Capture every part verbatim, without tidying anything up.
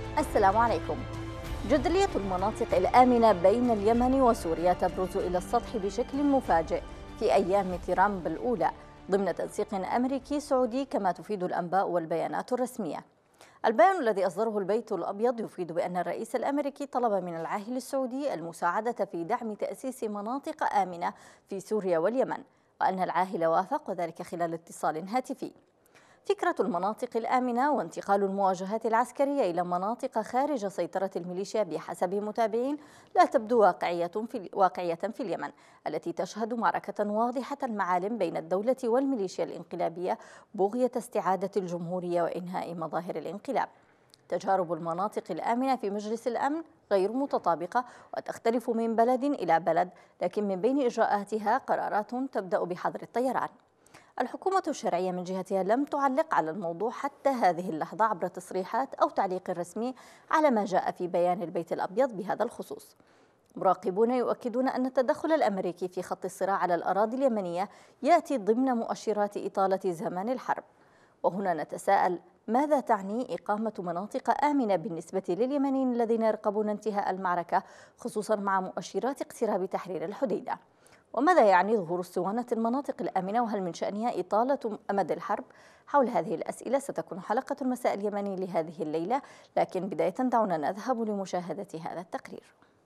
السلام عليكم. جدلية المناطق الآمنة بين اليمن وسوريا تبرز إلى السطح بشكل مفاجئ في أيام ترامب الأولى ضمن تنسيق أمريكي سعودي كما تفيد الأنباء والبيانات الرسمية. البيان الذي أصدره البيت الأبيض يفيد بأن الرئيس الأمريكي طلب من العاهل السعودي المساعدة في دعم تأسيس مناطق آمنة في سوريا واليمن، وأن العاهل وافق وذلك خلال اتصال هاتفي. فكرة المناطق الآمنة وانتقال المواجهات العسكرية إلى مناطق خارج سيطرة الميليشيا بحسب متابعين لا تبدو واقعية في, واقعية في اليمن التي تشهد معركة واضحة المعالم بين الدولة والميليشيا الانقلابية بغية استعادة الجمهورية وإنهاء مظاهر الانقلاب. تجارب المناطق الآمنة في مجلس الأمن غير متطابقة وتختلف من بلد إلى بلد، لكن من بين إجراءاتها قرارات تبدأ بحظر الطيران. الحكومة الشرعية من جهتها لم تعلق على الموضوع حتى هذه اللحظة عبر تصريحات أو تعليق رسمي على ما جاء في بيان البيت الأبيض بهذا الخصوص. مراقبون يؤكدون أن التدخل الأمريكي في خط الصراع على الأراضي اليمنية يأتي ضمن مؤشرات إطالة زمن الحرب. وهنا نتساءل، ماذا تعني إقامة مناطق آمنة بالنسبة لليمنيين الذين يرقبون انتهاء المعركة، خصوصا مع مؤشرات اقتراب تحرير الحديدة؟ وماذا يعني ظهور اسطوانة المناطق الآمنة، وهل من شأنها إطالة أمد الحرب؟ حول هذه الأسئلة ستكون حلقة المساء اليمني لهذه الليلة، لكن بداية دعونا نذهب لمشاهدة هذا التقرير.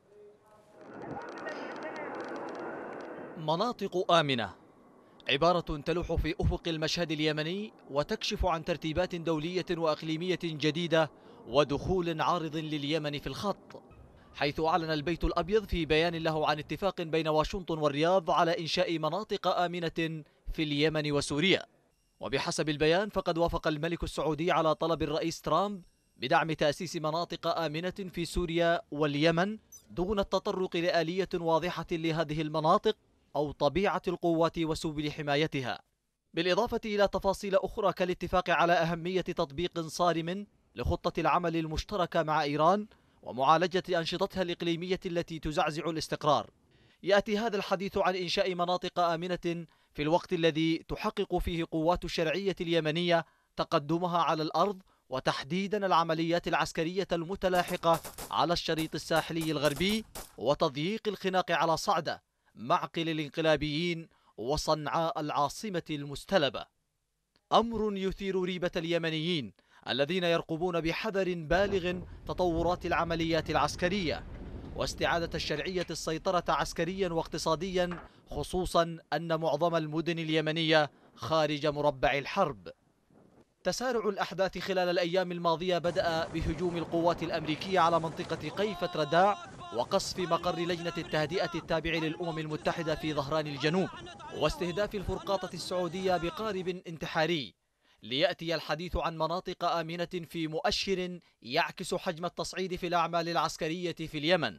مناطق آمنة عبارة تلوح في أفق المشهد اليمني وتكشف عن ترتيبات دولية وأقليمية جديدة ودخول عارض لليمن في الخط، حيث أعلن البيت الأبيض في بيان له عن اتفاق بين واشنطن والرياض على إنشاء مناطق آمنة في اليمن وسوريا. وبحسب البيان فقد وافق الملك السعودي على طلب الرئيس ترامب بدعم تأسيس مناطق آمنة في سوريا واليمن دون التطرق لآلية واضحة لهذه المناطق أو طبيعة القوات وسبل حمايتها، بالإضافة إلى تفاصيل أخرى كالاتفاق على أهمية تطبيق صارم لخطة العمل المشتركة مع إيران ومعالجة أنشطتها الإقليمية التي تزعزع الاستقرار. يأتي هذا الحديث عن إنشاء مناطق آمنة في الوقت الذي تحقق فيه قوات الشرعية اليمنية تقدمها على الأرض، وتحديدا العمليات العسكرية المتلاحقة على الشريط الساحلي الغربي وتضييق الخناق على صعدة معقل الانقلابيين وصنعاء العاصمة المستلبة. أمر يثير ريبة اليمنيين الذين يرقبون بحذر بالغ تطورات العمليات العسكرية واستعادة الشرعية السيطرة عسكريا واقتصاديا، خصوصا أن معظم المدن اليمنية خارج مربع الحرب. تسارع الأحداث خلال الأيام الماضية بدأ بهجوم القوات الأمريكية على منطقة قيفة رداع وقصف مقر لجنة التهدئة التابع للأمم المتحدة في ظهران الجنوب واستهداف الفرقاطة السعودية بقارب انتحاري. ليأتي الحديث عن مناطق آمنة في مؤشر يعكس حجم التصعيد في الأعمال العسكرية في اليمن.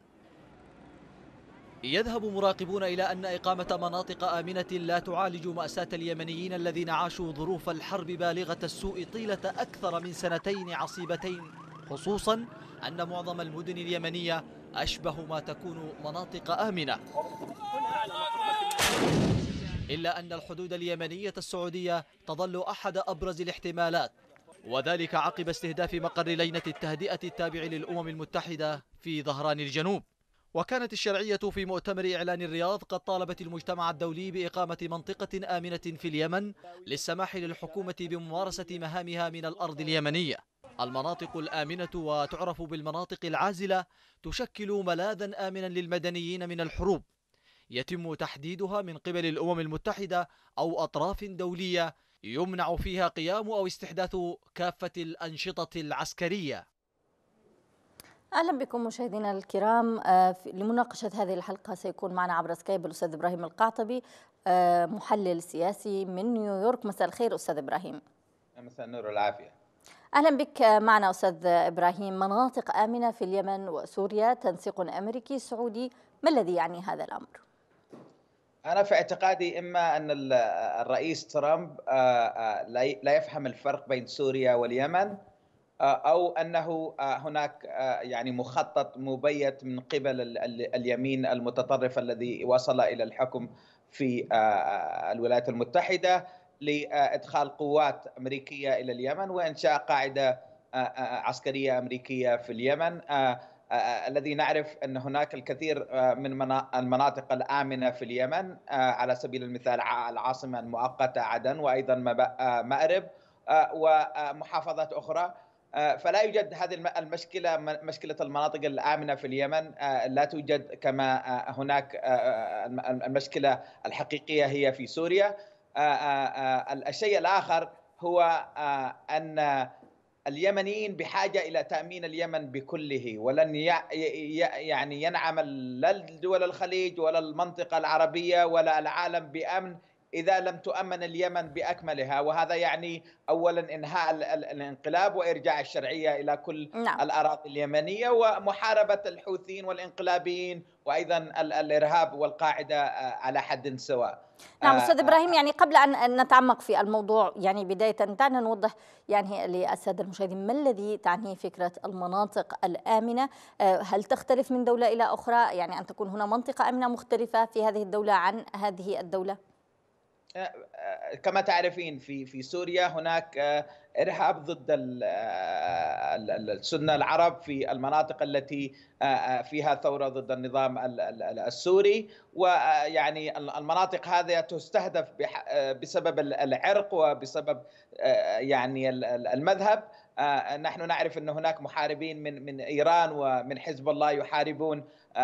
يذهب مراقبون إلى أن إقامة مناطق آمنة لا تعالج مأساة اليمنيين الذين عاشوا ظروف الحرب بالغة السوء طيلة أكثر من سنتين عصيبتين، خصوصا أن معظم المدن اليمنية أشبه ما تكون مناطق آمنة، إلا أن الحدود اليمنية السعودية تظل أحد أبرز الاحتمالات، وذلك عقب استهداف مقر لجنة التهدئة التابع للأمم المتحدة في ظهران الجنوب. وكانت الشرعية في مؤتمر إعلان الرياض قد طالبت المجتمع الدولي بإقامة منطقة آمنة في اليمن للسماح للحكومة بممارسة مهامها من الأرض اليمنية. المناطق الآمنة، وتعرف بالمناطق العازلة، تشكل ملاذا آمنا للمدنيين من الحروب، يتم تحديدها من قبل الأمم المتحدة أو أطراف دولية يمنع فيها قيام أو استحداث كافة الأنشطة العسكرية. أهلا بكم مشاهدينا الكرام. لمناقشة هذه الحلقة سيكون معنا عبر سكايب الأستاذ إبراهيم القعطبي، محلل سياسي من نيويورك. مساء الخير أستاذ إبراهيم. مساء النور والعافية. أهلا بك معنا أستاذ إبراهيم. مناطق آمنة في اليمن وسوريا، تنسيق أمريكي سعودي، ما الذي يعني هذا الأمر؟ أنا في اعتقادي إما أن الرئيس ترامب لا يفهم الفرق بين سوريا واليمن، أو أنه هناك يعني مخطط مبيت من قبل اليمين المتطرف الذي وصل إلى الحكم في الولايات المتحدة لإدخال قوات أمريكية إلى اليمن وإنشاء قاعدة عسكرية أمريكية في اليمن، الذي نعرف أن هناك الكثير من المناطق الآمنة في اليمن، على سبيل المثال العاصمة المؤقتة عدن، وأيضا مأرب ومحافظات أخرى. فلا يوجد هذه المشكلة، مشكلة المناطق الآمنة في اليمن لا توجد كما هناك المشكلة الحقيقية هي في سوريا. الشيء الآخر هو أن اليمنيين بحاجة إلى تأمين اليمن بكله، ولن يعني ينعم لا دول الخليج ولا المنطقة العربية ولا العالم بأمن إذا لم تؤمن اليمن بأكملها، وهذا يعني أولا إنهاء الانقلاب وإرجاع الشرعية إلى كل نعم. الأراضي اليمنية، ومحاربة الحوثيين والإنقلابيين، وأيضا الإرهاب والقاعدة على حد سواء. نعم أستاذ إبراهيم، يعني قبل أن نتعمق في الموضوع، يعني بداية دعنا نوضح يعني للسادة المشاهدين ما الذي تعنيه فكرة المناطق الآمنة؟ هل تختلف من دولة إلى أخرى؟ يعني أن تكون هنا منطقة آمنة مختلفة في هذه الدولة عن هذه الدولة؟ كما تعرفين في في سوريا هناك إرهاب ضد السنة العرب في المناطق التي فيها ثورة ضد النظام السوري، ويعني المناطق هذه تستهدف بسبب العرق وبسبب يعني المذهب. نحن نعرف أن هناك محاربين من من إيران ومن حزب الله يحاربون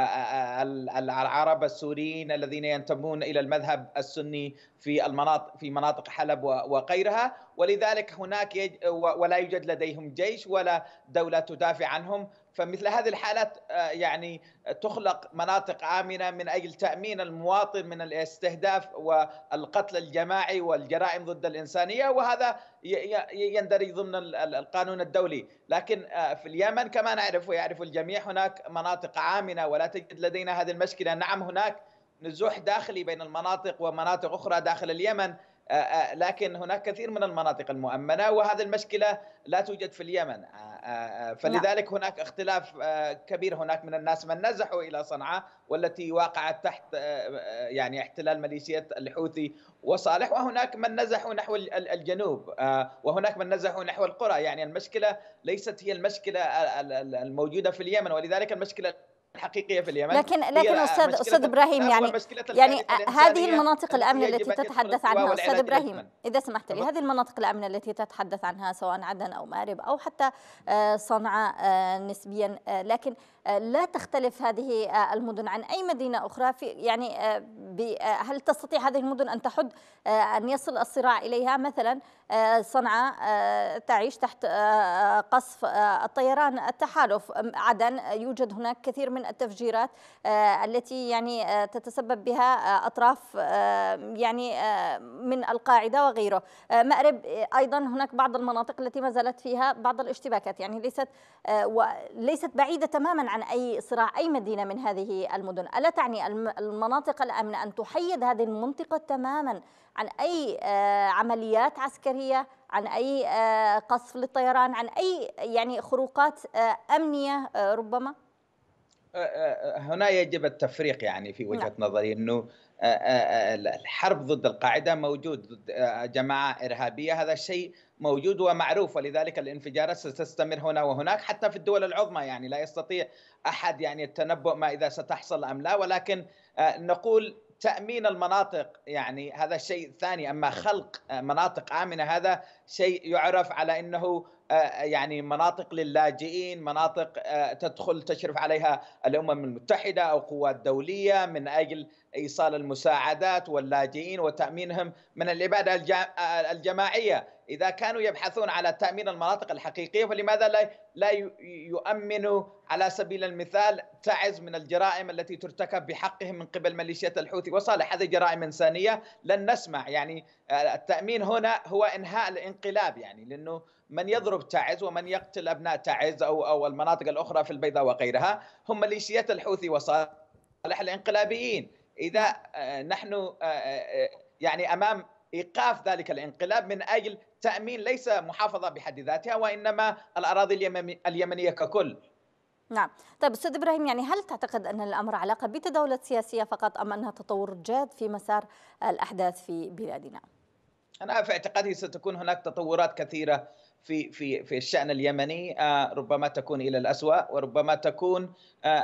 العرب السوريين الذين ينتمون إلى المذهب السني في المناطق في مناطق حلب وغيرها، ولذلك هناك يج ولا يوجد لديهم جيش ولا دولة تدافع عنهم. فمثل هذه الحالات يعني تخلق مناطق آمنة من أجل تأمين المواطن من الاستهداف والقتل الجماعي والجرائم ضد الإنسانية، وهذا يندرج ضمن القانون الدولي. لكن في اليمن كما نعرف ويعرف الجميع هناك مناطق آمنة ولا تجد لدينا هذه المشكلة. نعم هناك نزوح داخلي بين المناطق ومناطق أخرى داخل اليمن، لكن هناك كثير من المناطق المؤمنة، وهذه المشكلة لا توجد في اليمن. فلذلك هناك اختلاف كبير. هناك من الناس من نزحوا إلى صنعاء والتي وقعت تحت يعني احتلال ميليشيات الحوثي وصالح، وهناك من نزحوا نحو الجنوب، وهناك من نزحوا نحو القرى. يعني المشكلة ليست هي المشكلة الموجودة في اليمن، ولذلك المشكلة الحقيقية في اليمن. لكن لكن استاذ استاذ ابراهيم، يعني يعني هذه المناطق الامنه التي تتحدث عنها استاذ ابراهيم، اذا سمحت لي، هذه المناطق الامنه التي تتحدث عنها سواء عدن او مأرب او حتى صنعاء نسبيا، لكن لا تختلف هذه المدن عن اي مدينه اخرى في يعني هل تستطيع هذه المدن ان تحد ان يصل الصراع اليها؟ مثلا صنعاء تعيش تحت قصف الطيران التحالف، عدن يوجد هناك كثير من التفجيرات التي يعني تتسبب بها أطراف يعني من القاعدة وغيره. مأرب أيضا هناك بعض المناطق التي ما زالت فيها بعض الاشتباكات، يعني ليست وليست بعيدة تماما عن أي صراع أي مدينة من هذه المدن. ألا تعني المناطق الآمنة أن تحيد هذه المنطقة تماما عن أي عمليات عسكرية، عن أي قصف للطيران، عن أي يعني خروقات أمنية ربما؟ هنا يجب التفريق يعني في وجهة نظري، أنه الحرب ضد القاعدة موجود، ضد جماعة إرهابية هذا الشيء موجود ومعروف، ولذلك الانفجارات ستستمر هنا وهناك حتى في الدول العظمى. يعني لا يستطيع أحد يعني التنبؤ ما إذا ستحصل أم لا، ولكن نقول تأمين المناطق يعني هذا شيء ثاني. أما خلق مناطق آمنة هذا شيء يعرف على أنه يعني مناطق للاجئين، مناطق تدخل تشرف عليها الأمم المتحدة أو قوات دولية من أجل إيصال المساعدات واللاجئين وتأمينهم من الإبادة الجماعية. إذا كانوا يبحثون على تأمين المناطق الحقيقية فلماذا لا لا يؤمنوا على سبيل المثال تعز من الجرائم التي ترتكب بحقهم من قبل ميليشيات الحوثي وصالح؟ هذه جرائم إنسانية لن نسمح. يعني التأمين هنا هو إنهاء الانقلاب، يعني لأنه من يضرب تعز ومن يقتل أبناء تعز أو أو المناطق الأخرى في البيضاء وغيرها هم ميليشيات الحوثي وصالح الانقلابيين. إذا نحن يعني أمام إيقاف ذلك الانقلاب من أجل تأمين ليس محافظة بحد ذاتها وإنما الأراضي اليمنية ككل. نعم. طيب أستاذ إبراهيم، يعني هل تعتقد أن الأمر علاقة بتداولات سياسية فقط أم أنها تطور جاد في مسار الأحداث في بلادنا؟ أنا في اعتقادي ستكون هناك تطورات كثيرة في في في الشأن اليمني ربما تكون إلى الأسوأ، وربما تكون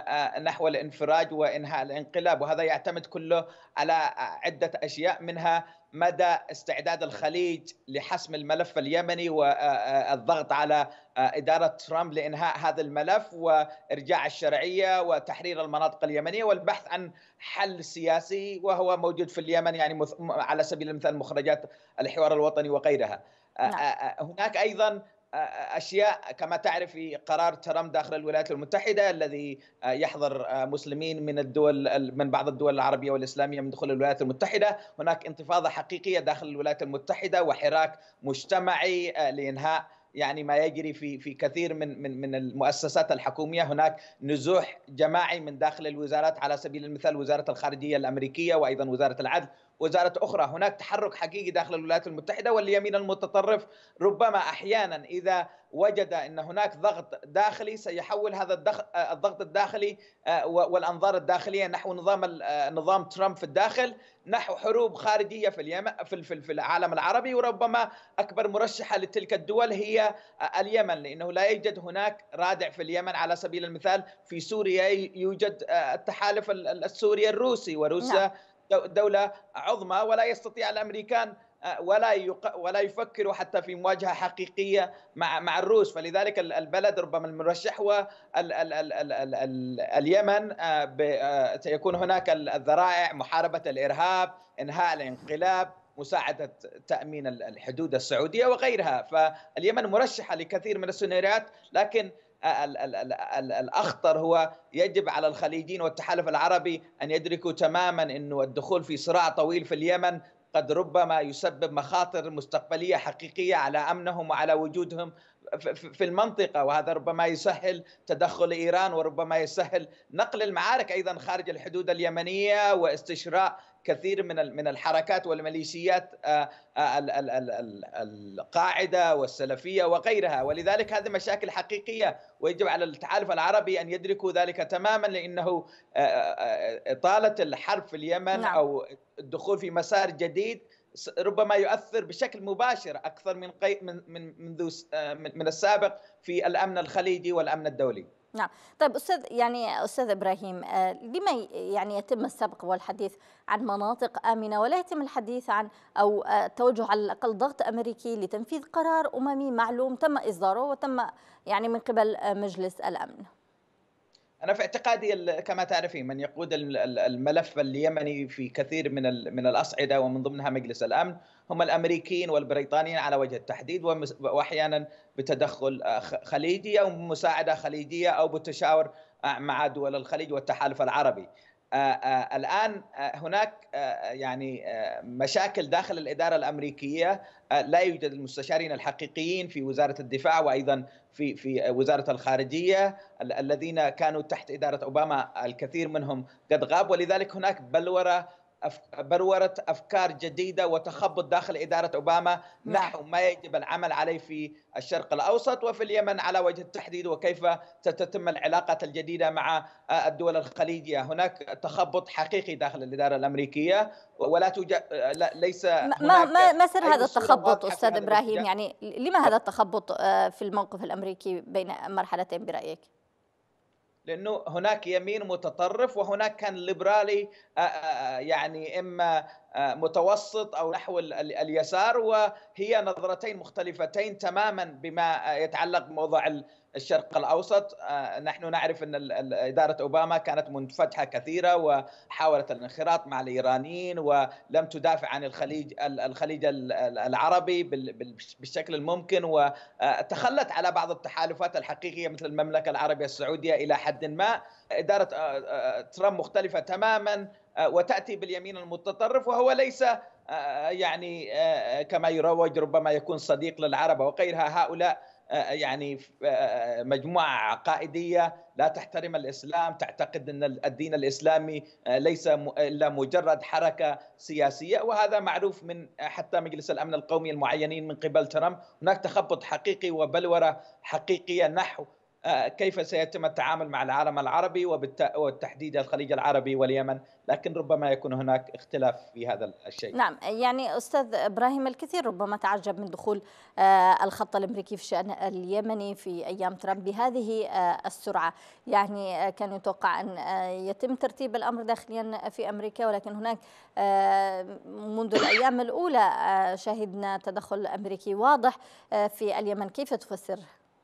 نحو الانفراج وإنهاء الانقلاب، وهذا يعتمد كله على عدة أشياء، منها مدى استعداد الخليج لحسم الملف اليمني والضغط على إدارة ترامب لإنهاء هذا الملف وإرجاع الشرعية وتحرير المناطق اليمنية والبحث عن حل سياسي وهو موجود في اليمن، يعني على سبيل المثال مخرجات الحوار الوطني وغيرها. نعم. هناك أيضا أشياء كما تعرف في قرار ترامب داخل الولايات المتحدة الذي يحظر مسلمين من الدول من بعض الدول العربية والإسلامية من دخول الولايات المتحدة. هناك انتفاضة حقيقية داخل الولايات المتحدة وحراك مجتمعي لإنهاء يعني ما يجري في في كثير من من من المؤسسات الحكوميه. هناك نزوح جماعي من داخل الوزارات، على سبيل المثال وزاره الخارجيه الامريكيه وايضا وزاره العدل وزاره اخرى. هناك تحرك حقيقي داخل الولايات المتحده، واليمين المتطرف ربما احيانا اذا وجد ان هناك ضغط داخلي سيحول هذا الضغط الداخلي والانظار الداخليه نحو نظام نظام ترامب في الداخل نحو حروب خارجيه في اليمن في في العالم العربي، وربما اكبر مرشحه لتلك الدول هي اليمن، لانه لا يوجد هناك رادع في اليمن. على سبيل المثال في سوريا يوجد التحالف السوري الروسي، وروسيا دولة عظمى ولا يستطيع الأمريكان ولا يق... ولا يفكروا حتى في مواجهة حقيقية مع مع الروس. فلذلك البلد ربما المرشح هو ال... ال... ال... ال... ال... ال... اليمن. ب... سيكون هناك الذرائع، محاربة الإرهاب، إنهاء الانقلاب، مساعدة تأمين الحدود السعودية وغيرها. فاليمن مرشحة لكثير من السيناريوهات، لكن ال ال ال ال الأخطر هو يجب على الخليجيين والتحالف العربي أن يدركوا تماما أنه الدخول في صراع طويل في اليمن قد ربما يسبب مخاطر مستقبلية حقيقية على أمنهم وعلى وجودهم في المنطقة، وهذا ربما يسهل تدخل إيران وربما يسهل نقل المعارك أيضا خارج الحدود اليمنية واستشراء كثير من من الحركات والميليشيات القاعدة والسلفية وغيرها. ولذلك هذه مشاكل حقيقية ويجب على التحالف العربي أن يدركوا ذلك تماما، لأنه إطالة الحرب في اليمن نعم. أو الدخول في مسار جديد ربما يؤثر بشكل مباشر أكثر من قي... من من منذ من السابق في الأمن الخليجي والأمن الدولي. نعم. طيب أستاذ يعني أستاذ إبراهيم، لما يعني يتم السبق والحديث عن مناطق آمنة ولا يتم الحديث عن أو التوجه على الأقل ضغط أمريكي لتنفيذ قرار أممي معلوم تم إصداره وتم يعني من قبل مجلس الأمن؟ أنا في اعتقادي كما تعرفين من يقود الملف اليمني في كثير من من الأصعدة ومن ضمنها مجلس الأمن هم الأمريكيين والبريطانيين على وجه التحديد، وأحيانا بتدخل خليجي أو مساعدة خليجية أو بالتشاور مع دول الخليج والتحالف العربي. الآن هناك يعني مشاكل داخل الإدارة الأمريكية، لا يوجد المستشارين الحقيقيين في وزارة الدفاع وأيضا في في وزارة الخارجية الذين كانوا تحت إدارة أوباما، الكثير منهم قد غاب، ولذلك هناك بلورة بلورة أفكار جديدة وتخبط داخل إدارة أوباما نحو ما يجب العمل عليه في الشرق الأوسط وفي اليمن على وجه التحديد، وكيف ستتم العلاقات الجديدة مع الدول الخليجية. هناك تخبط حقيقي داخل الإدارة الأمريكية ولا توجد لا ليس هناك ما ما ما سر هذا التخبط أستاذ إبراهيم؟ يعني لما هذا التخبط في الموقف الأمريكي بين مرحلتين برأيك؟ لأنه هناك يمين متطرف وهناك كان ليبرالي يعني إما متوسط أو نحو اليسار، وهي نظرتين مختلفتين تماما بما يتعلق بموضوع الشرق الأوسط. نحن نعرف أن إدارة أوباما كانت منفتحة كثيرة وحاولت الانخراط مع الإيرانيين ولم تدافع عن الخليج الخليج العربي بالشكل الممكن، وتخلت على بعض التحالفات الحقيقية مثل المملكة العربية السعودية إلى حد ما. إدارة ترامب مختلفة تماما وتأتي باليمين المتطرف، وهو ليس يعني كما يروج ربما يكون صديق للعرب وغيرها. هؤلاء يعني مجموعة عقائدية لا تحترم الإسلام، تعتقد أن الدين الإسلامي ليس إلا مجرد حركة سياسية، وهذا معروف من حتى مجلس الأمن القومي المعينين من قبل ترامب. هناك تخبط حقيقي وبلورة حقيقية نحو كيف سيتم التعامل مع العالم العربي وبالتحديد الخليج العربي واليمن، لكن ربما يكون هناك اختلاف في هذا الشيء. نعم، يعني أستاذ إبراهيم، الكثير ربما تعجب من دخول الخط الأمريكي في الشأن اليمني في أيام ترامب بهذه السرعة. يعني كان يتوقع أن يتم ترتيب الأمر داخليا في أمريكا، ولكن هناك منذ الأيام الأولى شهدنا تدخل أمريكي واضح في اليمن. كيف تفسر؟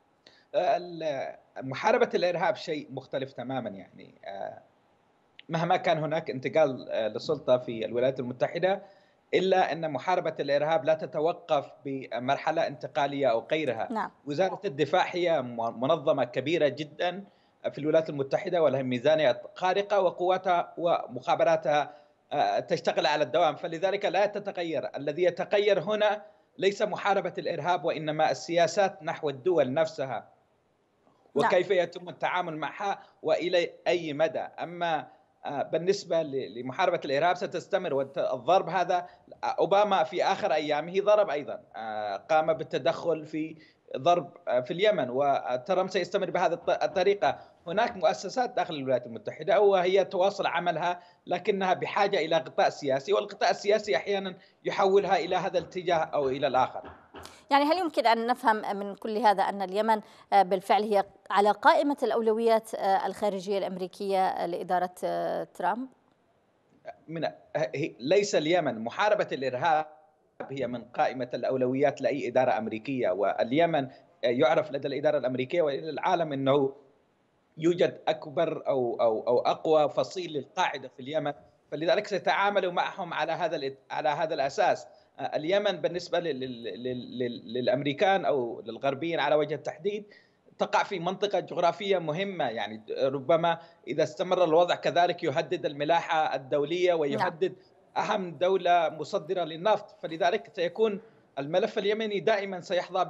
محاربة الإرهاب شيء مختلف تماما. يعني مهما كان هناك انتقال للسلطة في الولايات المتحدة، إلا أن محاربة الإرهاب لا تتوقف بمرحلة انتقالية أو غيرها. نعم. وزارة الدفاع هي منظمة كبيرة جدا في الولايات المتحدة ولها ميزانية خارقة وقواتها ومخابراتها تشتغل على الدوام، فلذلك لا تتغير. الذي يتغير هنا ليس محاربة الإرهاب، وإنما السياسات نحو الدول نفسها وكيف يتم التعامل معها وإلى أي مدى. أما بالنسبة لمحاربة الإرهاب ستستمر، والضرب هذا أوباما في آخر أيامه ضرب أيضا، قام بالتدخل في ضرب في اليمن، وترامب سيستمر بهذه الطريقة. هناك مؤسسات داخل الولايات المتحدة وهي تواصل عملها، لكنها بحاجة إلى غطاء سياسي، والغطاء السياسي أحيانا يحولها إلى هذا الاتجاه أو إلى الآخر. يعني هل يمكن أن نفهم من كل هذا أن اليمن بالفعل هي على قائمة الأولويات الخارجية الأمريكية لإدارة ترامب؟ من ليس اليمن، محاربة الإرهاب هي من قائمة الأولويات لأي إدارة أمريكية، واليمن يعرف لدى الإدارة الأمريكية وإلى العالم أنه يوجد أكبر أو أو أو أقوى فصيل للقاعدة في اليمن، فلذلك سيتعاملوا معهم على هذا على هذا الأساس. اليمن بالنسبة للأمريكان أو للغربيين على وجه التحديد تقع في منطقة جغرافية مهمة، يعني ربما إذا استمر الوضع كذلك يهدد الملاحة الدولية ويهدد أهم دولة مصدرة للنفط، فلذلك سيكون الملف اليمني دائما سيحظى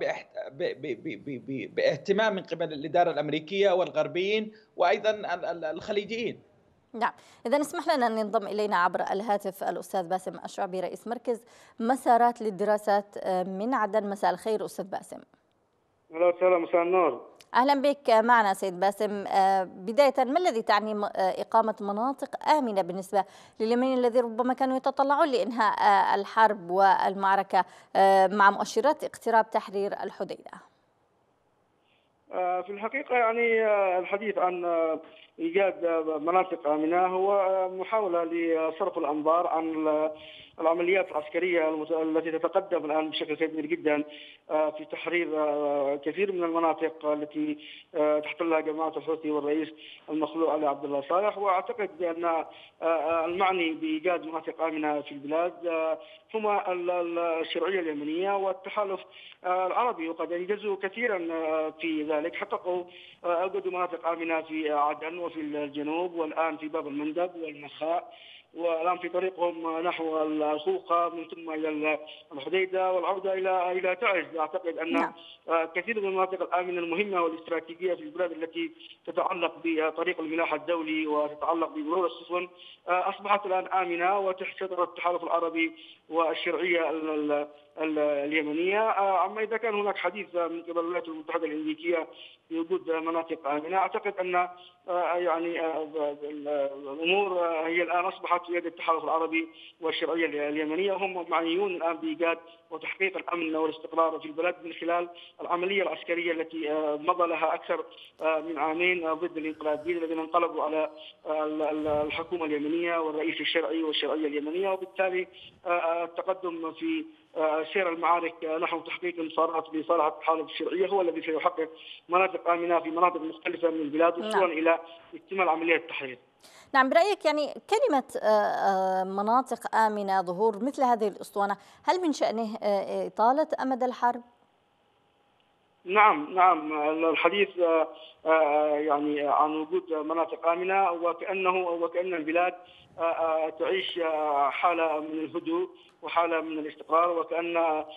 باهتمام من قبل الإدارة الأمريكية والغربيين وأيضا الخليجيين. نعم، إذا اسمح لنا أن ينضم إلينا عبر الهاتف الأستاذ باسم الشعبي، رئيس مركز مسارات للدراسات من عدن. مساء الخير أستاذ باسم. أهلا وسهلا، مساء النور. أهلا بك معنا سيد باسم. بداية، ما الذي تعني إقامة مناطق آمنة بالنسبة لليمنيين الذين ربما كانوا يتطلعون لإنهاء الحرب والمعركة مع مؤشرات اقتراب تحرير الحديدة؟ في الحقيقة يعني الحديث عن إيجاد مناطق آمنة هو محاولة لصرف الأنظار عن العمليات العسكرية التي تتقدم الآن بشكل كبير جدا في تحرير كثير من المناطق التي تحتلها جماعة الحوثي والرئيس المخلوع علي عبد الله صالح. وأعتقد بأن المعني بإيجاد مناطق آمنة في البلاد هما الشرعية اليمنية والتحالف العربي، وقد أنجزوا كثيرا في ذلك. حققوا أوجدوا مناطق آمنة في عدن وفي الجنوب، والآن في باب المندب والمخاء، والآن في طريقهم نحو الخوخة من ثم إلى الحديدة والعودة إلى إلى تعز. أعتقد أن كثير من المناطق الآمنة المهمة والاستراتيجية في البلاد التي تتعلق بطريق الملاحة الدولي وتتعلق بمرور السفن أصبحت الآن آمنة وتحت سيطرة التحالف العربي والشرعية اليمنية. أما إذا كان هناك حديث من قبل الولايات المتحدة الأمريكية بوجود مناطق آمنة، أعتقد أن يعني الأمور هي الآن أصبحت في يد التحالف العربي والشرعية اليمنية، هم معنيون الآن بإيجاد وتحقيق الأمن والاستقرار في البلد من خلال العملية العسكرية التي مضى لها أكثر من عامين ضد الانقلابيين الذين انقلبوا على الحكومة اليمنية والرئيس الشرعي والشرعية اليمنية، وبالتالي التقدم في سير المعارك نحو تحقيق انتصارات لصالح التحالف الشرعية هو الذي سيحقق مناطق آمنة في مناطق مختلفة من البلاد وصولا إلى اكتمال عملية التحرير. نعم، برأيك يعني كلمة مناطق آمنة، ظهور مثل هذه الأسطوانة، هل من شأنه إطالة أمد الحرب؟ نعم نعم، الحديث يعني عن وجود مناطق آمنة وكأنه وكأن البلاد تعيش حالة من الهدوء وحالة من الاستقرار، وكأن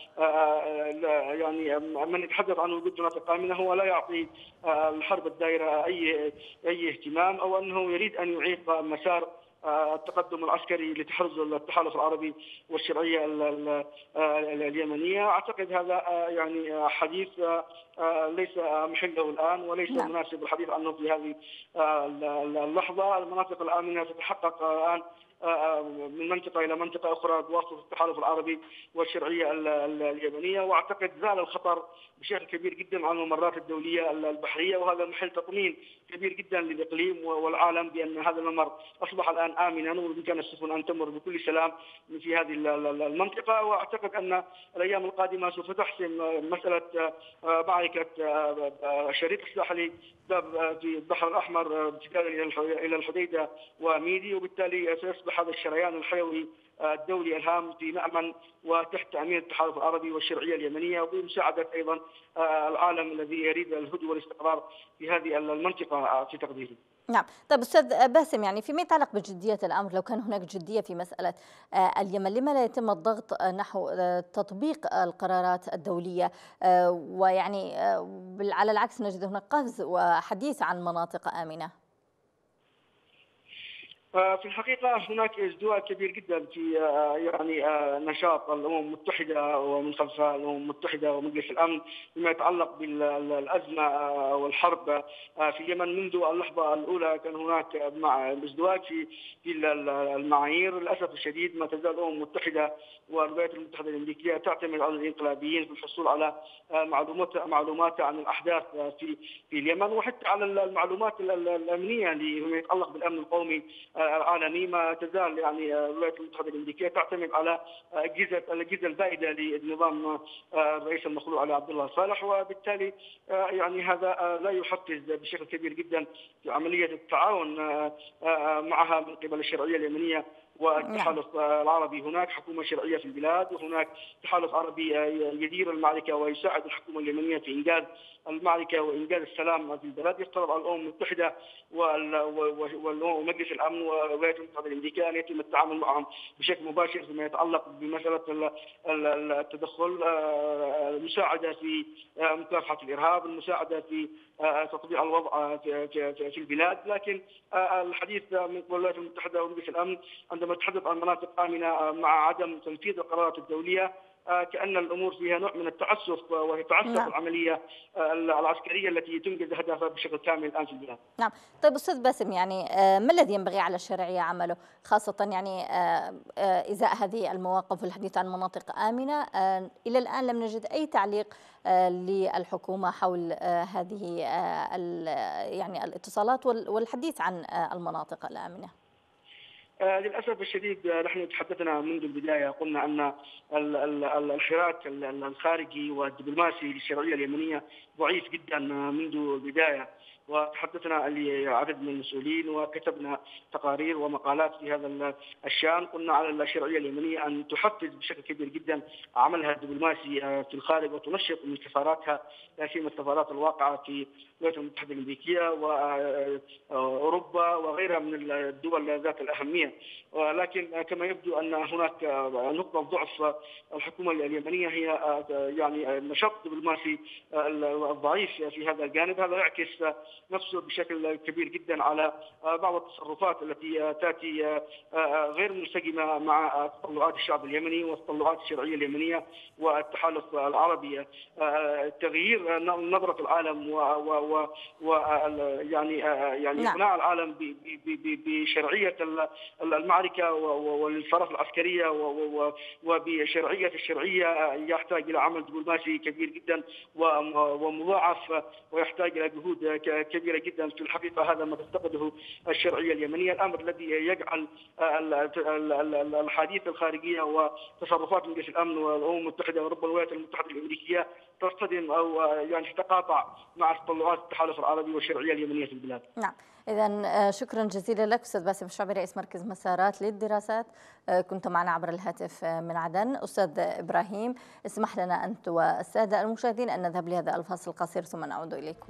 يعني من يتحدث عن وجود مناطق آمنة هو لا يعطي الحرب الدائرة أي أي اهتمام، أو أنه يريد أن يعيق مسار التقدم العسكري لتحرز التحالف العربي والشرعية اليمنية. أعتقد هذا يعني حديث ليس محله الآن وليس نعم. مناسب الحديث عنه في هذه اللحظة. المناطق الآمنة تتحقق الآن من منطقة إلى منطقة أخرى بواسطة التحالف العربي والشرعية اليمنية، وأعتقد زال الخطر بشكل كبير جدا عن الممرات الدولية البحرية، وهذا محل تطمين كبير جدا للإقليم والعالم بأن هذا الممر أصبح الآن آمنا وبإمكان السفن أن تمر بكل سلام في هذه المنطقة. وأعتقد أن الأيام القادمة سوف تحسم مسألة معركة الشريط الساحلي في البحر الأحمر امتدادا إلى الحديدة وميدي، وبالتالي سيصبح هذا الشريان الحيوي الدولي الهام في مأمن وتحت تأمين التحالف العربي والشرعية اليمنية، وبمساعدة أيضا العالم الذي يريد الهدوء والاستقرار في هذه المنطقة في تقديري. نعم. طيب أستاذ باسم، يعني فيما يتعلق بجدية الأمر، لو كان هناك جدية في مسألة اليمن، لما لا يتم الضغط نحو تطبيق القرارات الدولية؟ ويعني على العكس نجد هناك قفز وحديث عن مناطق آمنة. في الحقيقة هناك ازدواج كبير جدا في يعني نشاط الأمم المتحدة ومن خلفها الأمم المتحدة ومجلس الأمن فيما يتعلق بالأزمة والحرب في اليمن. منذ اللحظة الأولى كان هناك مع ازدواج في في المعايير. للأسف الشديد ما تزال الأمم المتحدة والولايات المتحدة الأمريكية تعتمد على الانقلابيين في الحصول على معلومات معلومات عن الأحداث في في اليمن، وحتى على المعلومات الأمنية اللي يتعلق بالأمن القومي العالمي. ما تزال يعني الولايات المتحدة الأمريكية تعتمد على أجهزة الأجهزة البائدة لنظام الرئيس المخلوع علي عبد الله صالح، وبالتالي يعني هذا لا يحفز بشكل كبير جدا في عملية التعاون معها من قبل الشرعية اليمنية والتحالف العربي. هناك حكومة شرعية في البلاد، وهناك تحالف عربي يدير المعركة ويساعد الحكومة اليمنية في إنجاز المعركة وإنجاز السلام في البلاد. يفترض على الأمم المتحدة ومجلس الأمن والولايات المتحدة الأمريكية أن يتم التعامل معهم بشكل مباشر فيما يتعلق بمسألة التدخل، المساعدة في مكافحة الإرهاب، المساعدة في تطبيق الوضع في البلاد. لكن الحديث من الولايات المتحدة ومجلس الأمن عندما تحدث عن مناطق آمنة مع عدم تنفيذ القرارات الدولية كأن الأمور فيها نوع من التعسف، ويتعسف نعم. العملية العسكرية التي تنجز هدفها بشكل كامل الآن في البلاد. نعم. طيب أستاذ باسم، يعني ما الذي ينبغي على الشرعية عمله، خاصة يعني إزاء هذه المواقف والحديث عن مناطق آمنة؟ إلى الآن لم نجد أي تعليق للحكومة حول هذه يعني الاتصالات والحديث عن المناطق الآمنة. للأسف الشديد نحن تحدثنا منذ البداية، قلنا أن الحراك الخارجي والدبلوماسي للشرعية اليمنية ضعيف جدا منذ البداية، وتحدثنا لعدد من المسؤولين وكتبنا تقارير ومقالات في هذا الشأن. قلنا على الشرعية اليمنية أن تحفز بشكل كبير جدا عملها الدبلوماسي في الخارج وتنشط من سفاراتها، لا سيما السفارات الواقعة في الولايات المتحدة الأمريكية وأوروبا وغيرها من الدول ذات الأهمية. ولكن كما يبدو أن هناك نقطة ضعف الحكومة اليمنية هي يعني النشاط الدبلوماسي الضعيف في هذا الجانب. هذا يعكس نفسه بشكل كبير جدا على بعض التصرفات التي تأتي غير منسجمة مع تطلعات الشعب اليمني وتطلعات الشرعية اليمنية والتحالف العربي. تغيير نظرة العالم و يعني يعني إقناع العالم بشرعية المعركة والفرص العسكرية وبشرعية الشرعية يحتاج إلى عمل دبلوماسي كبير جدا ومضاعف، ويحتاج إلى جهود كبيرة جدا. في الحقيقة هذا ما تفتقده الشرعية اليمنية، الأمر الذي يجعل الحديث الخارجية وتصرفات مجلس الأمن والأمم المتحدة وربما الولايات المتحدة الأمريكية تصطدم أو يعني تتقاطع مع تطلعات التحالف العربي والشرعية اليمنية في البلاد. نعم. إذا شكرا جزيلا لك أستاذ باسم الشعبي، رئيس مركز مسارات للدراسات، كنت معنا عبر الهاتف من عدن. أستاذ إبراهيم، اسمح لنا أنت والسادة المشاهدين أن نذهب لهذا الفاصل القصير ثم نعود إليكم.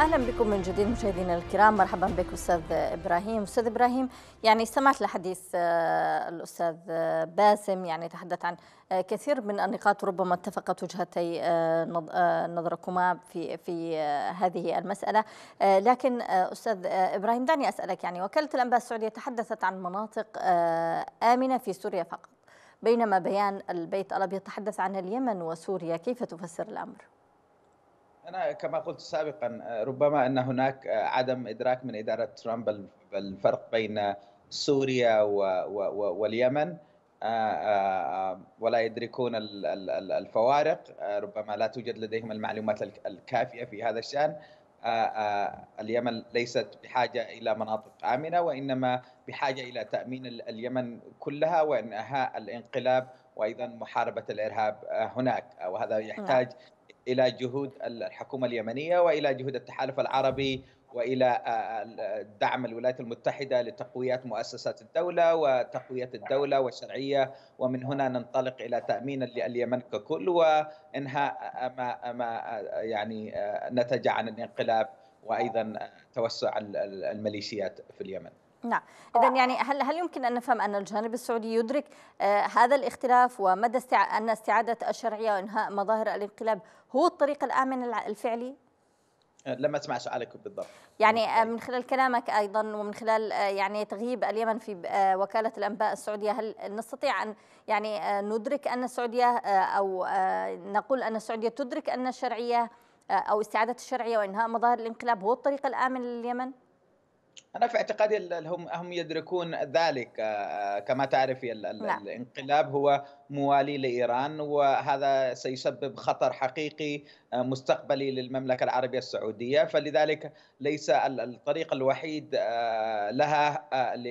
أهلا بكم من جديد مشاهدينا الكرام. مرحبا بك أستاذ إبراهيم. أستاذ إبراهيم، يعني استمعت لحديث الأستاذ باسم، يعني تحدث عن كثير من النقاط ربما اتفقت وجهتي نظركما في في هذه المسألة، لكن أستاذ إبراهيم دعني أسألك، يعني وكالة الأنباء السعودية تحدثت عن مناطق آمنة في سوريا فقط، بينما بيان البيت الأبيض تحدث عن اليمن وسوريا، كيف تفسر الأمر؟ أنا كما قلت سابقا ربما أن هناك عدم إدراك من إدارة ترامب الفرق بين سوريا واليمن، ولا يدركون الفوارق، ربما لا توجد لديهم المعلومات الكافية في هذا الشأن. اليمن ليست بحاجة إلى مناطق آمنة، وإنما بحاجة إلى تأمين اليمن كلها وإنهاء الانقلاب وأيضا محاربة الإرهاب هناك، وهذا يحتاج إلى جهود الحكومة اليمنية وإلى جهود التحالف العربي وإلى دعم الولايات المتحدة لتقوية مؤسسات الدولة وتقوية الدولة والشرعية، ومن هنا ننطلق إلى تأمين اليمن ككل وإنهاء ما ما يعني نتج عن الانقلاب وأيضا توسع الميليشيات في اليمن. نعم، إذا يعني هل هل يمكن أن نفهم أن الجانب السعودي يدرك آه هذا الاختلاف ومدى استع... أن استعادة الشرعية وإنهاء مظاهر الانقلاب هو الطريق الآمن الفعلي؟ لم أسمع سؤالك بالضبط. يعني آه من خلال كلامك أيضا ومن خلال آه يعني تغييب اليمن في آه وكالة الأنباء السعودية، هل نستطيع أن يعني آه ندرك أن السعودية آه أو آه نقول أن السعودية تدرك أن الشرعية آه أو استعادة الشرعية وإنهاء مظاهر الانقلاب هو الطريق الآمن لليمن؟ أنا في اعتقادي هم هم يدركون ذلك. كما تعرفي الانقلاب هو موالي لإيران، وهذا سيسبب خطر حقيقي مستقبلي للمملكة العربية السعودية، فلذلك ليس الطريق الوحيد لها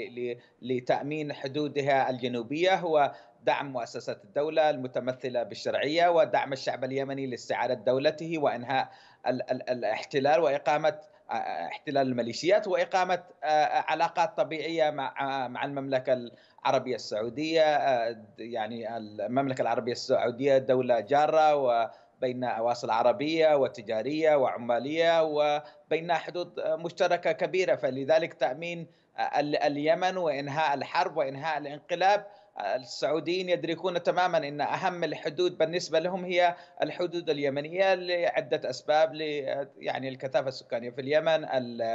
لتأمين حدودها الجنوبية هو دعم مؤسسات الدولة المتمثلة بالشرعية ودعم الشعب اليمني لاستعادة دولته وإنهاء الاحتلال وإقامة احتلال الميليشيات وإقامة علاقات طبيعية مع مع المملكة العربية السعودية. يعني المملكة العربية السعودية دولة جارة وبين أواصر عربية وتجارية وعمالية وبين حدود مشتركة كبيرة، فلذلك تأمين اليمن وإنهاء الحرب وإنهاء الانقلاب، السعوديين يدركون تماما أن أهم الحدود بالنسبة لهم هي الحدود اليمنية لعدة أسباب، يعني الكثافة السكانية في اليمن،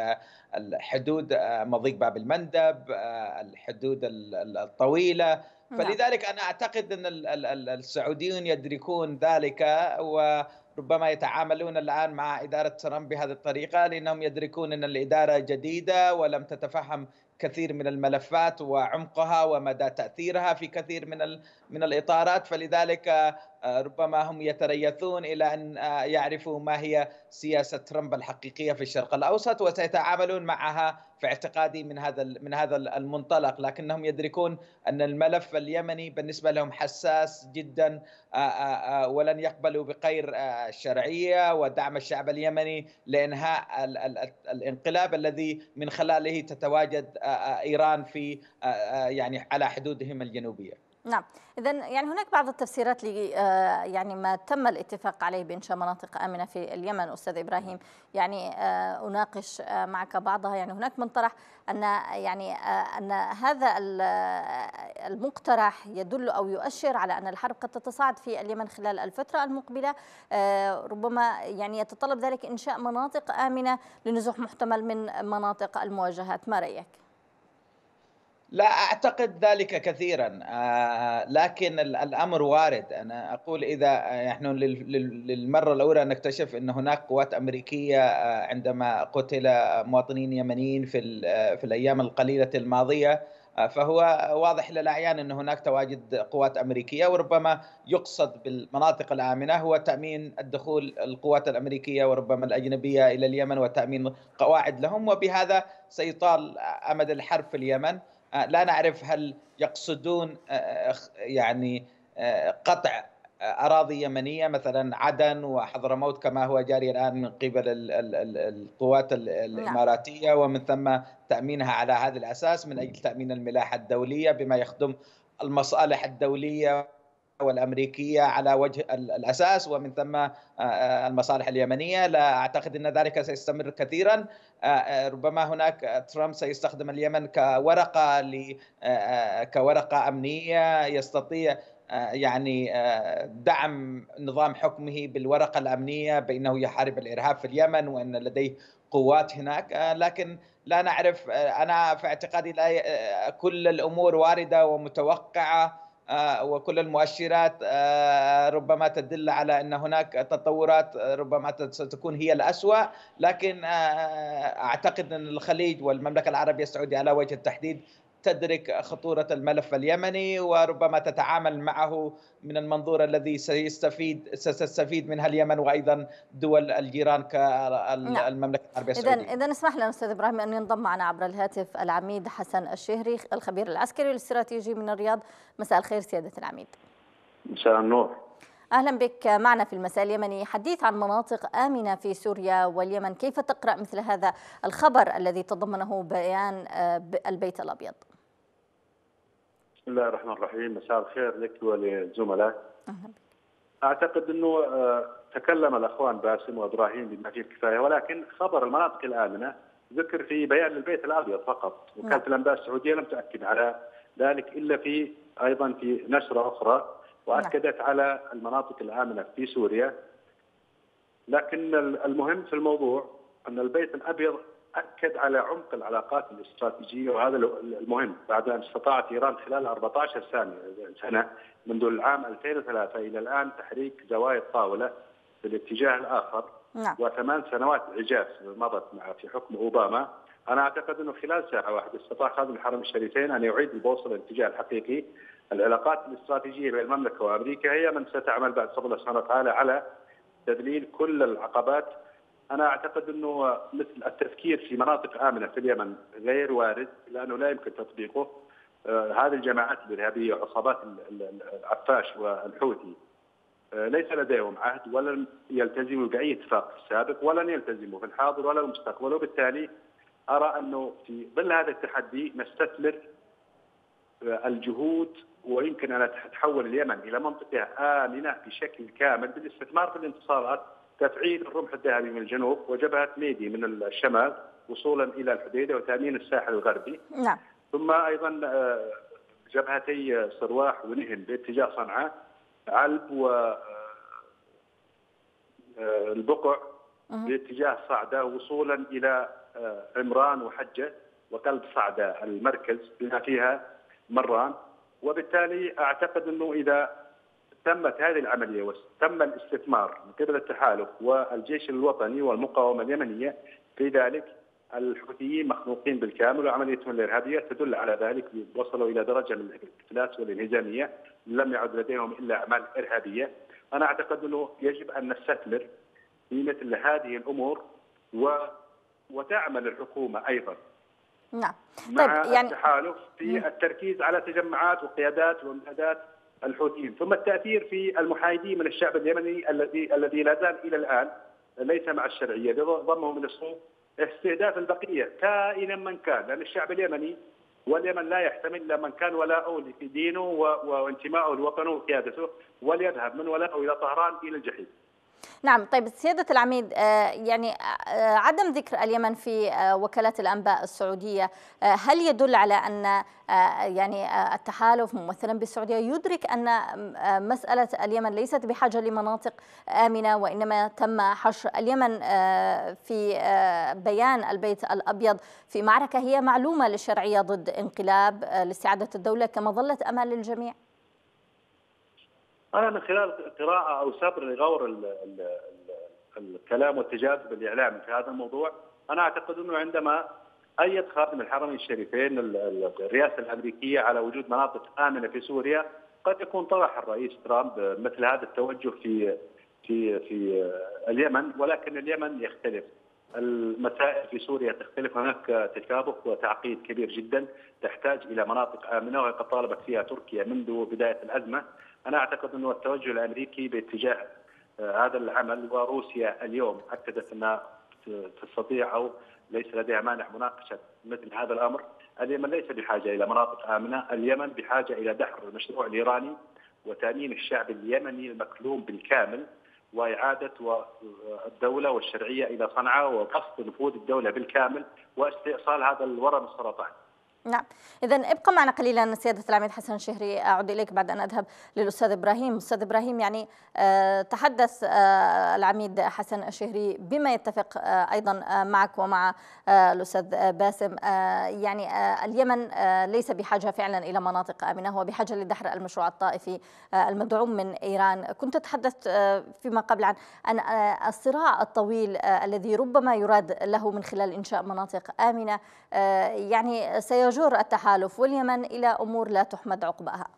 الحدود مضيق باب المندب، الحدود الطويلة. فلذلك أنا أعتقد أن السعوديون يدركون ذلك وربما يتعاملون الآن مع إدارة ترامب بهذه الطريقة، لأنهم يدركون أن الإدارة جديدة ولم تتفهم كثير من الملفات وعمقها ومدى تأثيرها في كثير من من الإطارات، فلذلك ربما هم يتريثون إلى أن يعرفوا ما هي سياسة ترامب الحقيقية في الشرق الأوسط وسيتعاملون معها في اعتقادي من هذا من هذا المنطلق، لكنهم يدركون أن الملف اليمني بالنسبة لهم حساس جدا ولن يقبلوا بغير الشرعية ودعم الشعب اليمني لإنهاء الانقلاب الذي من خلاله تتواجد إيران في يعني على حدودهم الجنوبية. نعم، إذا يعني هناك بعض التفسيرات ل يعني ما تم الاتفاق عليه بإنشاء مناطق آمنة في اليمن. أستاذ إبراهيم، يعني أناقش معك بعضها. يعني هناك من طرح أن يعني أن هذا المقترح يدل أو يؤشر على أن الحرب قد تتصاعد في اليمن خلال الفترة المقبلة، ربما يعني يتطلب ذلك إنشاء مناطق آمنة لنزوح محتمل من مناطق المواجهات. ما رأيك؟ لا أعتقد ذلك كثيرا، لكن الأمر وارد. أنا أقول إذا نحن للمرة الأولى نكتشف أن هناك قوات أمريكية عندما قتل مواطنين يمنيين في في الأيام القليلة الماضية، فهو واضح للأعيان أن هناك تواجد قوات أمريكية، وربما يقصد بالمناطق الآمنة هو تأمين الدخول القوات الأمريكية وربما الأجنبية إلى اليمن وتأمين قواعد لهم، وبهذا سيطال أمد الحرب في اليمن. لا نعرف هل يقصدون يعني قطع أراضي يمنية مثلا عدن وحضرموت كما هو جاري الآن من قبل القوات الإماراتية، ومن ثم تأمينها على هذا الأساس من أجل تأمين الملاحة الدولية بما يخدم المصالح الدولية والأمريكية على وجه الأساس، ومن ثم المصالح اليمنية. لا أعتقد أن ذلك سيستمر كثيرا. ربما هناك ترامب سيستخدم اليمن كورقة كورقة أمنية، يستطيع يعني دعم نظام حكمه بالورقة الأمنية بأنه يحارب الإرهاب في اليمن وأن لديه قوات هناك. لكن لا نعرف. أنا في اعتقادي لا كل الأمور واردة ومتوقعة، وكل المؤشرات ربما تدل على أن هناك تطورات ربما ستكون هي الأسوأ. لكن أعتقد أن الخليج والمملكة العربية السعودية على وجه التحديد تدرك خطورة الملف اليمني، وربما تتعامل معه من المنظور الذي سيستفيد ستستفيد منها اليمن وأيضا دول الجيران كالمملكة العربية السعودية. إذن إذن اسمح لنا أستاذ إبراهيم أن ينضم معنا عبر الهاتف العميد حسن الشهري الخبير العسكري والاستراتيجي من الرياض. مساء الخير سيادة العميد. مساء النور. أهلا بك معنا في المساء اليمني. حديث عن مناطق آمنة في سوريا واليمن، كيف تقرأ مثل هذا الخبر الذي تضمنه بيان البيت الأبيض؟ بسم الله الرحمن الرحيم. مساء الخير لك وللزملاء. أعتقد أنه تكلم الأخوان باسم وإبراهيم بما فيه الكفاية، ولكن خبر المناطق الآمنة ذكر في بيان البيت الأبيض فقط. وكالة الأنباء السعودية لم تؤكد على ذلك إلا في أيضا في نشرة أخرى، وأكدت على المناطق الآمنة في سوريا. لكن المهم في الموضوع أن البيت الأبيض أكد على عمق العلاقات الاستراتيجية، وهذا المهم بعد أن استطاعت إيران خلال أربعة عشر سنة منذ العام ألفين وثلاثة إلى الآن تحريك زوايا الطاولة في الاتجاه الآخر. نعم. وثمان سنوات عجاف مضت مع في حكم أوباما. أنا أعتقد أنه خلال ساعة واحدة استطاع خادم الحرم الشريفين أن يعيد البوصلة للاتجاه الحقيقي. العلاقات الاستراتيجية بين المملكة وأمريكا هي من ستعمل بعد فضل الله سبحانه وتعالى على تذليل كل العقبات. أنا أعتقد أنه مثل التفكير في مناطق آمنة في اليمن غير وارد، لأنه لا يمكن تطبيقه. آه هذه الجماعات الإرهابية وعصابات العفاش والحوثي آه ليس لديهم عهد ولن يلتزموا بأي اتفاق سابق، ولن يلتزموا في الحاضر ولا المستقبل. وبالتالي أرى أنه في ظل هذا التحدي نستثمر آه الجهود، ويمكن أن تتحول اليمن إلى منطقة آمنة بشكل كامل بالاستثمار في الانتصارات، تفعيل الرمح الذهبي من الجنوب وجبهة ميدي من الشمال وصولا إلى الحديدة وتأمين الساحل الغربي. نعم. ثم أيضا جبهتي صرواح ونهن باتجاه صنعاء، علب والبقع باتجاه صعدة وصولا إلى عمران وحجة وقلب صعدة المركز بما فيها مران. وبالتالي أعتقد أنه إذا تمت هذه العملية وتم الاستثمار من قبل التحالف والجيش الوطني والمقاومة اليمنية في ذلك، الحوثيين مخنوقين بالكامل، وعمليتهم الإرهابية تدل على ذلك. وصلوا إلى درجة من الإفلاس والانهزامية، لم يعد لديهم إلا أعمال إرهابية. أنا أعتقد أنه يجب أن نستثمر في مثل هذه الأمور و... وتعمل الحكومة أيضا نعم. مع طيب يعني التحالف في التركيز على تجمعات وقيادات وامدادات الحوثيين، ثم التأثير في المحايدين من الشعب اليمني الذي الذي لا زال إلى الآن ليس مع الشرعية، ضمه من الصوف استهداف البقية كائنا من كان، لأن الشعب اليمني واليمن لا يحتمل إلا من كان ولاؤه لدينه وانتمائه لوطنه وقيادته، وليذهب من ولاؤه إلى طهران إلى الجحيم. نعم. طيب سيادة العميد، يعني عدم ذكر اليمن في وكالات الأنباء السعودية هل يدل على أن يعني التحالف ممثلا بالسعودية يدرك أن مسألة اليمن ليست بحاجة لمناطق آمنة، وإنما تم حشر اليمن في بيان البيت الأبيض في معركة هي معلومة للشرعية ضد انقلاب لاستعادة الدولة كما ظلت أمال للجميع؟ أنا من خلال قراءة أو صبر لغور ال ال ال الكلام والتجاذب الإعلامي في هذا الموضوع، أنا أعتقد أنه عندما أيد خادم الحرمين الشريفين الرئاسة الأمريكية على وجود مناطق آمنة في سوريا، قد يكون طرح الرئيس ترامب مثل هذا التوجه في في في اليمن، ولكن اليمن يختلف. المسائل في سوريا تختلف، هناك تشابك وتعقيد كبير جدا، تحتاج إلى مناطق آمنة، وقد طالبت فيها تركيا منذ بداية الأزمة. أنا أعتقد أنه التوجه الأمريكي باتجاه هذا العمل، وروسيا اليوم أكدت أنها تستطيع أو ليس لديها مانع مناقشة مثل هذا الأمر. اليمن ليس بحاجة إلى مناطق آمنة، اليمن بحاجة إلى دحر المشروع الإيراني وتأمين الشعب اليمني المكلوم بالكامل، وإعادة الدولة والشرعية إلى صنعاء، وقصد نفوذ الدولة بالكامل واستئصال هذا الورم السرطاني. نعم، إذا ابقى معنا قليلا سيادة العميد حسن الشهري، أعود إليك بعد أن أذهب للأستاذ إبراهيم. أستاذ إبراهيم، يعني تحدث العميد حسن الشهري بما يتفق أيضا معك ومع الأستاذ باسم، يعني اليمن ليس بحاجة فعلا إلى مناطق آمنة، هو بحاجة لدحر المشروع الطائفي المدعوم من إيران. كنت تحدثت فيما قبل عن أن الصراع الطويل الذي ربما يراد له من خلال إنشاء مناطق آمنة يعني سيجر التحالف واليمن إلى أمور لا تحمد عقباها.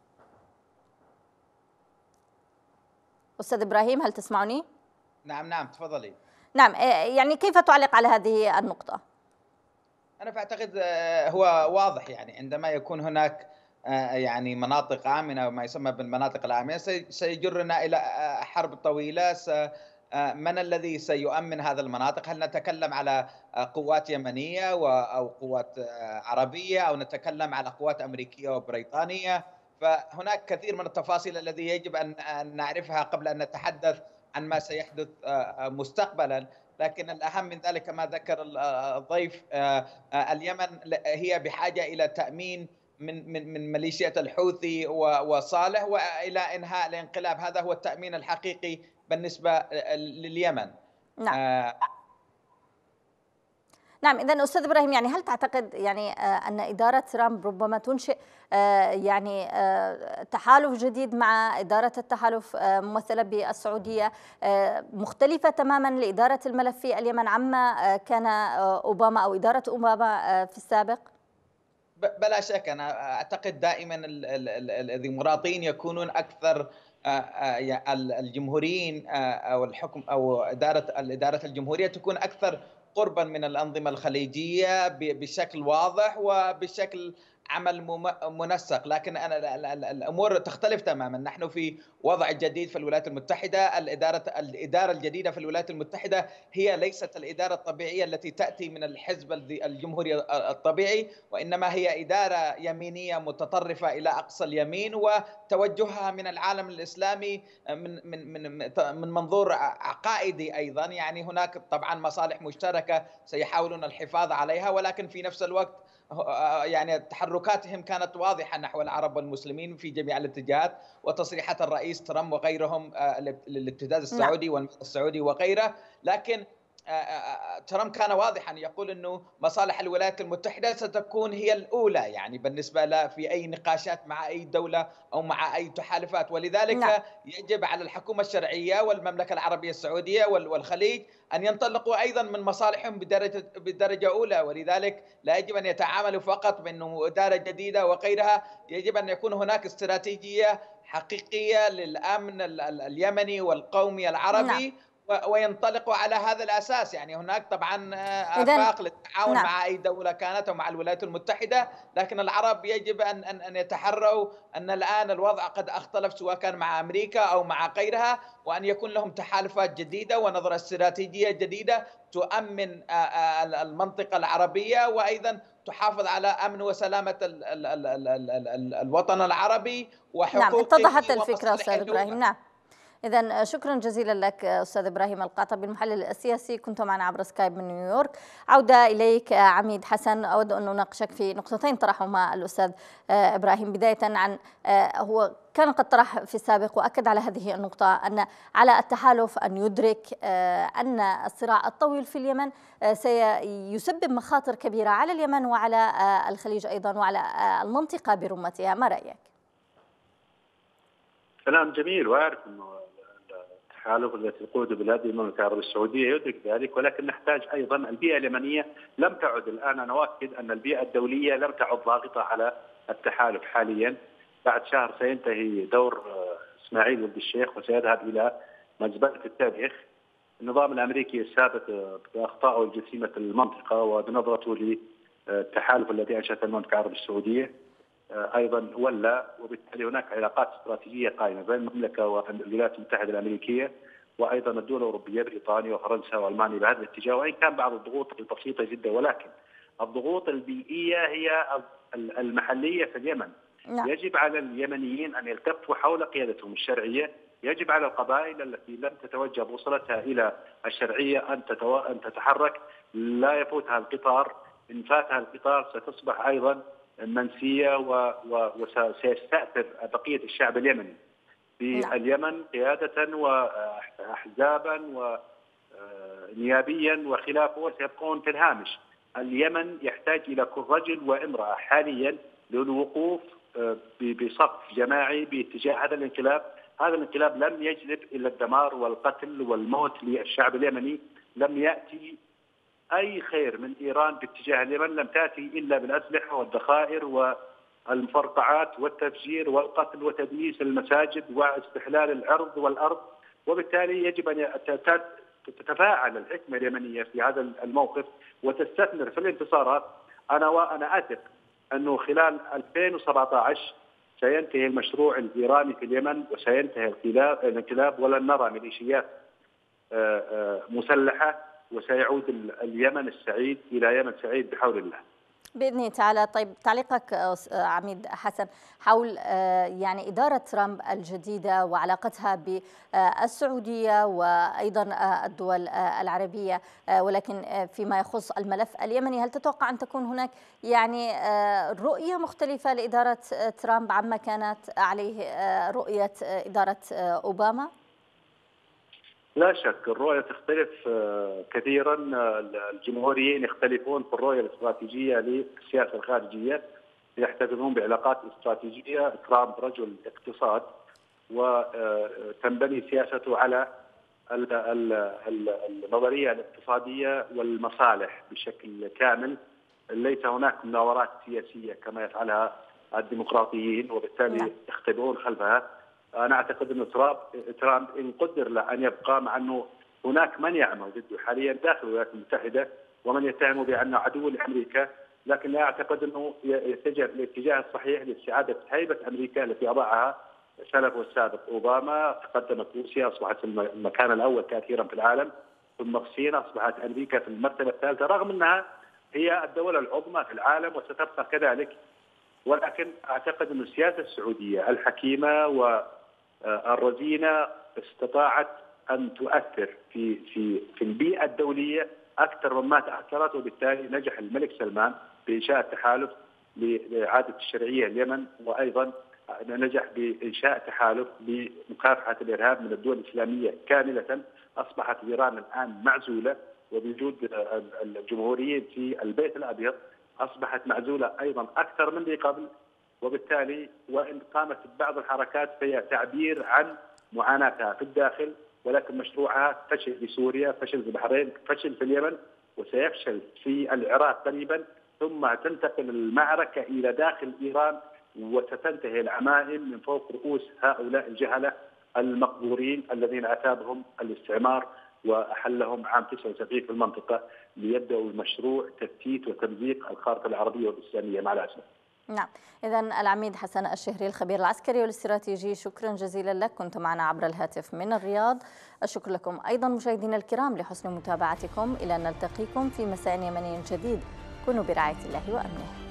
أستاذ إبراهيم، هل تسمعني؟ نعم نعم تفضلي. نعم، يعني كيف تعلق على هذه النقطة؟ أنا أعتقد هو واضح، يعني عندما يكون هناك يعني مناطق آمنة وما يسمى بالمناطق الآمنة سيجرنا إلى حرب طويلة. من الذي سيؤمن هذه المناطق؟ هل نتكلم على قوات يمنية أو قوات عربية، أو نتكلم على قوات أمريكية وبريطانية؟ فهناك كثير من التفاصيل التي يجب أن نعرفها قبل أن نتحدث عن ما سيحدث مستقبلا. لكن الأهم من ذلك كما ذكر الضيف، اليمن هي بحاجة إلى تأمين من من من ميليشيا الحوثي وصالح وإلى إنهاء الانقلاب. هذا هو التأمين الحقيقي بالنسبة لليمن. نعم. آه نعم، إذن أستاذ إبراهيم، يعني هل تعتقد يعني أن إدارة ترامب ربما تنشئ يعني تحالف جديد مع إدارة التحالف ممثلة بالسعودية مختلفة تماما لإدارة الملف في اليمن عما كان أوباما أو إدارة أوباما في السابق؟ بلا شك، أنا أعتقد دائما الديمقراطيين يكونون أكثر الجمهوريين أو الحكم أو إدارة الإدارة الجمهورية تكون أكثر قربا من الأنظمة الخليجية بشكل واضح وبشكل عمل منسق. لكن أنا الأمور تختلف تماما. نحن في وضع جديد في الولايات المتحدة. الإدارة الإدارة الجديدة في الولايات المتحدة هي ليست الإدارة الطبيعية التي تأتي من الحزب الجمهوري الطبيعي، وإنما هي إدارة يمينية متطرفة إلى أقصى اليمين، وتوجهها من العالم الإسلامي من من من من منظور عقائدي أيضا. يعني هناك طبعا مصالح مشتركة سيحاولون الحفاظ عليها، ولكن في نفس الوقت يعني تحركاتهم كانت واضحة نحو العرب والمسلمين في جميع الاتجاهات، وتصريحات الرئيس ترامب وغيرهم للابتزاز السعودي والمال السعودي وغيره. لكن ترامب كان واضحا يقول أنه مصالح الولايات المتحدة ستكون هي الأولى يعني بالنسبة له في أي نقاشات مع أي دولة أو مع أي تحالفات. ولذلك نعم. يجب على الحكومة الشرعية والمملكة العربية السعودية والخليج أن ينطلقوا أيضا من مصالحهم بدرجة, بدرجة أولى. ولذلك لا يجب أن يتعاملوا فقط بأنه إدارة جديدة وغيرها، يجب أن يكون هناك استراتيجية حقيقية للأمن اليمني والقومي العربي نعم. وينطلقوا على هذا الأساس. يعني هناك طبعا آفاق للتعاون نعم. مع أي دولة كانت أو مع الولايات المتحدة، لكن العرب يجب أن أن أن يتحروا أن الآن الوضع قد اختلف سواء كان مع أمريكا أو مع غيرها، وأن يكون لهم تحالفات جديدة ونظرة استراتيجية جديدة تؤمن المنطقة العربية، وأيضا تحافظ على أمن وسلامة ال ال ال ال ال ال الوطن العربي وحقوقه. نعم، اتضحت الفكرة أستاذ إبراهيم. نعم، إذن شكرا جزيلا لك أستاذ إبراهيم القعطبي المحلل السياسي، كنت معنا عبر سكايب من نيويورك. عودة إليك عميد حسن، أود أن نناقشك في نقطتين طرحهما الأستاذ إبراهيم. بداية عن هو كان قد طرح في السابق وأكد على هذه النقطة أن على التحالف أن يدرك أن الصراع الطويل في اليمن سيسبب مخاطر كبيرة على اليمن وعلى الخليج أيضا وعلى المنطقة برمتها. ما رأيك؟ كلام جميل، وأعرف أنه التحالف التي تقود بلاد المملكة العربية السعودية يدرك ذلك، ولكن نحتاج أيضا البيئة اليمنية لم تعد الآن. أنا أؤكد أن البيئة الدولية لم تعد ضاغطة على التحالف حاليا. بعد شهر سينتهي دور إسماعيل ولد الشيخ وسيذهب إلى مزبلة التاريخ. النظام الأمريكي السابق بأخطائه الجسيمة المنطقة وبنظرته للتحالف الذي أنشأته المملكة العربية السعودية أيضا ولا، وبالتالي هناك علاقات استراتيجية قائمة بين المملكة والولايات المتحدة الأمريكية وأيضا الدول الأوروبية بريطانيا وفرنسا وألمانيا بهذا الاتجاه، وإن كان بعض الضغوط البسيطة جدا، ولكن الضغوط البيئية هي المحلية في اليمن. نعم. يجب على اليمنيين أن يلتفوا حول قيادتهم الشرعية، يجب على القبائل التي لم تتوجه بوصلتها إلى الشرعية أن, تتو... أن تتحرك، لا يفوتها القطار، إن فاتها القطار ستصبح أيضا منسية و... و... وسيستأثر بقية الشعب اليمني. في نعم. اليمن قيادة وأحزابا ونيابيا وخلافه سيبقون في الهامش. اليمن يحتاج إلى كل رجل وامرأة حاليا للوقوف بصف جماعي باتجاه هذا الانقلاب. هذا الانقلاب لم يجلب إلا الدمار والقتل والموت للشعب اليمني. لم يأتي أي خير من إيران باتجاه اليمن، لم تأتي إلا بالأسلحة والذخائر والمفرقعات والتفجير والقتل وتدنيس المساجد واستحلال الأرض والأرض. وبالتالي يجب أن تتفاعل الحكمة اليمنية في هذا الموقف وتستثمر في الانتصارات. أنا وأنا أثق أنه خلال ألفين وسبعة عشر سينتهي المشروع الإيراني في اليمن وسينتهي الانقلاب، ولن نرى ميليشيات مسلحة، وسيعود اليمن السعيد إلى يمن سعيد بحول الله بإذن الله تعالى. طيب تعليقك عميد حسن حول يعني إدارة ترامب الجديدة وعلاقتها بالسعودية وأيضا الدول العربية، ولكن فيما يخص الملف اليمني، هل تتوقع أن تكون هناك يعني رؤية مختلفة لإدارة ترامب عما كانت عليه رؤية إدارة أوباما؟ لا شك الرؤية تختلف كثيرا. الجمهوريين يختلفون في الرؤية الاستراتيجية للسياسة الخارجية، يحتفظون بعلاقات استراتيجية. ترامب رجل اقتصاد وتنبني سياسته على النظرية الاقتصادية والمصالح بشكل كامل. ليس هناك مناورات سياسية كما يفعلها الديمقراطيين، وبالتالي يختبئون خلفها. أنا أعتقد أن ترامب إن قدر له أن يبقى، مع أنه هناك من يعمل ضده حاليا داخل الولايات المتحدة ومن يتهمه بأنه عدو لأمريكا، لكن لا أعتقد أنه يتجه الاتجاه الصحيح لاستعادة هيبة أمريكا التي أضاعها سلفه السابق أوباما. تقدمت روسيا، أصبحت المكان الأول تأثيرا في العالم، ثم الصين، أصبحت أمريكا في المرتبة الثالثة، رغم أنها هي الدولة العظمى في العالم وستبقى كذلك. ولكن أعتقد أن السياسة السعودية الحكيمة والرزينة استطاعت أن تؤثر في في في البيئة الدولية أكثر مما تأثرت، وبالتالي نجح الملك سلمان بإنشاء التحالف لإعادة الشرعية اليمن، وأيضا نجح بإنشاء تحالف لمكافحة الإرهاب من الدول الإسلامية كاملة. أصبحت إيران الآن معزولة، وبوجود الجمهوريين في البيت الأبيض أصبحت معزولة أيضا أكثر من ذي قبل. وبالتالي وإن قامت بعض الحركات فهي تعبير عن معاناتها في الداخل، ولكن مشروعها فشل في سوريا، فشل في البحرين، فشل في اليمن، وسيفشل في العراق قريبا، ثم تنتقل المعركة إلى داخل إيران، وستنتهي العمائم من فوق رؤوس هؤلاء الجهلة المقبورين الذين أثابهم الاستعمار وأحلهم عام تسعة وسبعين في المنطقة ليبدأوا المشروع تفتيت وتمزيق الخارطة العربية والإسلامية مع الأسف. نعم، إذا العميد حسن الشهري الخبير العسكري والاستراتيجي، شكرا جزيلا لك، كنت معنا عبر الهاتف من الرياض. الشكر لكم أيضا مشاهدينا الكرام لحسن متابعتكم، إلى أن نلتقيكم في مساء يمني جديد. كونوا برعاية الله وأمنه.